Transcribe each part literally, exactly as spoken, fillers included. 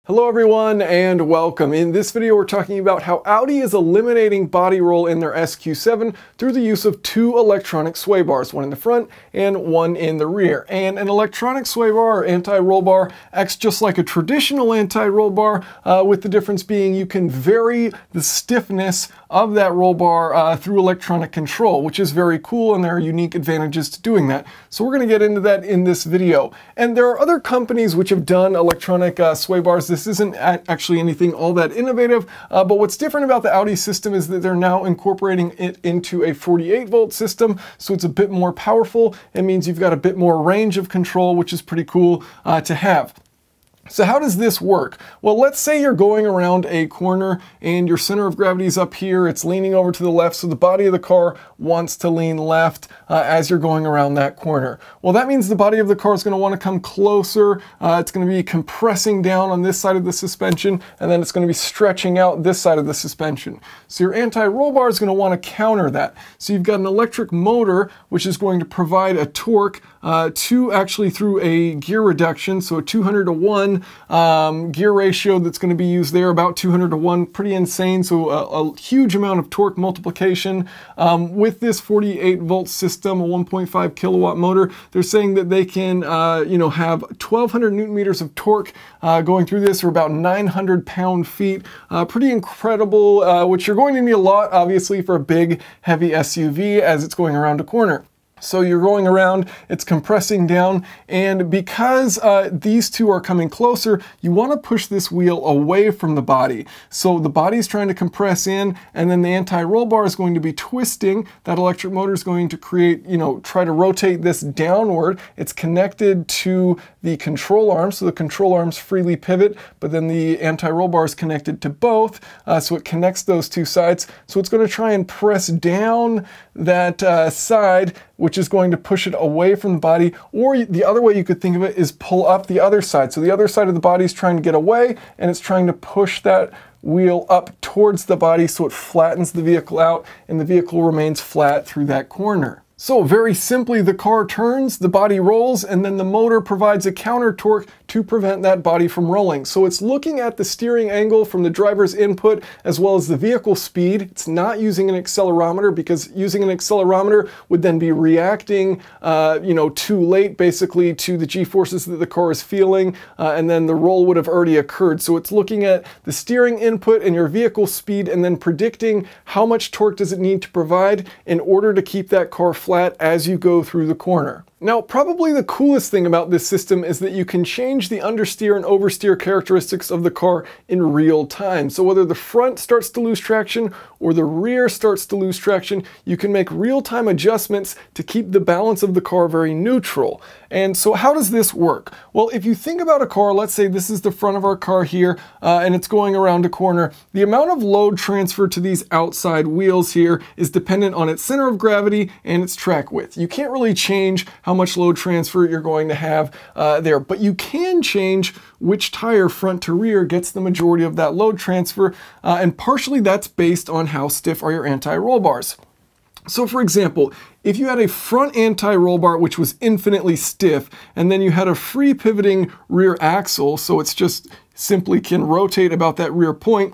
Hello everyone and welcome. In this video we're talking about how Audi is eliminating body roll in their S Q seven through the use of two electronic sway bars, one in the front and one in the rear. And an electronic sway bar or anti-roll bar acts just like a traditional anti-roll bar, uh, with the difference being you can vary the stiffness of that roll bar uh, through electronic control, which is very cool, and there are unique advantages to doing that. So we're going to get into that in this video. And there are other companies which have done electronic uh, sway bars. This isn't actually anything all that innovative, uh, but what's different about the Audi system is that they're now incorporating it into a forty-eight volt system, so it's a bit more powerful. It means you've got a bit more range of control, which is pretty cool uh, to have. So how does this work? Well, let's say you're going around a corner and your center of gravity is up here, it's leaning over to the left, so the body of the car wants to lean left uh, as you're going around that corner. Well, that means the body of the car is going to want to come closer, uh, it's going to be compressing down on this side of the suspension, and then it's going to be stretching out this side of the suspension. So your anti-roll bar is going to want to counter that. So you've got an electric motor which is going to provide a torque uh, to actually through a gear reduction, so a two hundred to one Um, gear ratio that's going to be used there, about two hundred to one, pretty insane. So a, a huge amount of torque multiplication. Um, with this forty-eight volt system, a one point five kilowatt motor, they're saying that they can uh, you know, have twelve hundred newton meters of torque uh, going through this, or about nine hundred pound feet. Uh, pretty incredible, uh, which you're going to need a lot, obviously, for a big, heavy S U V as it's going around a corner. So you're going around, it's compressing down, and because uh, these two are coming closer, you want to push this wheel away from the body. So the body's trying to compress in, and then the anti-roll bar is going to be twisting. That electric motor is going to create, you know, try to rotate this downward. It's connected to the control arms, so the control arms freely pivot, but then the anti-roll bar is connected to both, uh, so it connects those two sides. So it's going to try and press down that uh, side, which is going to push it away from the body. Or the other way you could think of it is pull up the other side. So the other side of the body is trying to get away, and it's trying to push that wheel up towards the body so it flattens the vehicle out, and the vehicle remains flat through that corner. So very simply, the car turns, the body rolls, and then the motor provides a counter torque to prevent that body from rolling. So it's looking at the steering angle from the driver's input as well as the vehicle speed. It's not using an accelerometer, because using an accelerometer would then be reacting uh, you know, too late basically to the G-forces that the car is feeling, uh, and then the roll would have already occurred. So it's looking at the steering input and your vehicle speed, and then predicting how much torque does it need to provide in order to keep that car flat as you go through the corner. Now, probably the coolest thing about this system is that you can change the understeer and oversteer characteristics of the car in real time. So whether the front starts to lose traction or the rear starts to lose traction, you can make real-time adjustments to keep the balance of the car very neutral. And so how does this work? Well, if you think about a car, let's say this is the front of our car here, uh, and it's going around a corner, the amount of load transfer to these outside wheels here is dependent on its center of gravity and its track width. You can't really change how much load transfer you're going to have uh, there, but you can change which tire, front to rear, gets the majority of that load transfer, uh, and partially that's based on how stiff are your anti-roll bars. So for example, if you had a front anti-roll bar which was infinitely stiff, and then you had a free pivoting rear axle, so it's just simply can rotate about that rear point,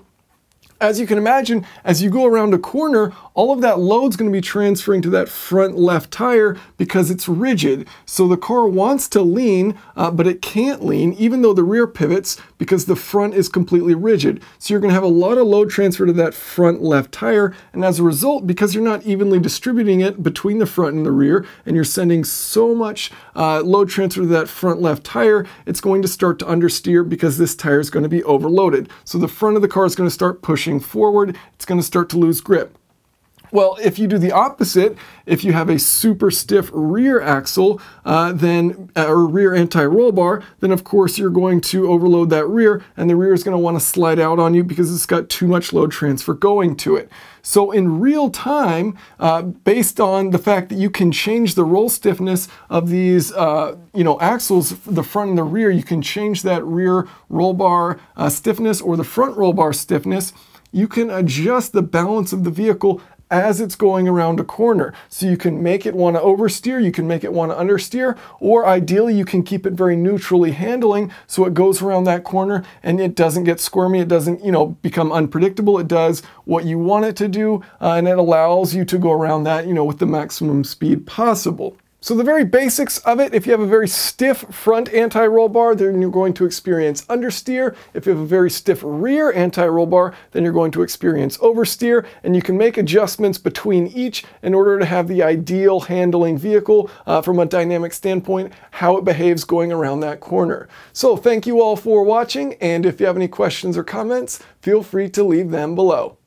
as you can imagine, as you go around a corner, all of that load's going to be transferring to that front left tire because it's rigid. So the car wants to lean, uh, but it can't lean, even though the rear pivots, because the front is completely rigid. So you're going to have a lot of load transfer to that front left tire, and as a result, because you're not evenly distributing it between the front and the rear, and you're sending so much uh, load transfer to that front left tire, it's going to start to understeer because this tire is going to be overloaded. So the front of the car is going to start pushing forward, it's going to start to lose grip. Well, if you do the opposite, if you have a super stiff rear axle, uh, then uh, or rear anti-roll bar, then of course you're going to overload that rear, and the rear is going to want to slide out on you because it's got too much load transfer going to it. So in real time, uh, based on the fact that you can change the roll stiffness of these uh, you know, axles, the front and the rear, you can change that rear roll bar uh, stiffness or the front roll bar stiffness. You can adjust the balance of the vehicle as it's going around a corner. So you can make it want to oversteer, you can make it want to understeer, or ideally you can keep it very neutrally handling so it goes around that corner and it doesn't get squirmy, it doesn't, you know, become unpredictable. It does what you want it to do, uh, and it allows you to go around that, you know, with the maximum speed possible. So the very basics of it, if you have a very stiff front anti-roll bar, then you're going to experience understeer. If you have a very stiff rear anti-roll bar, then you're going to experience oversteer, and you can make adjustments between each in order to have the ideal handling vehicle uh, from a dynamic standpoint, how it behaves going around that corner. So thank you all for watching, and if you have any questions or comments, feel free to leave them below.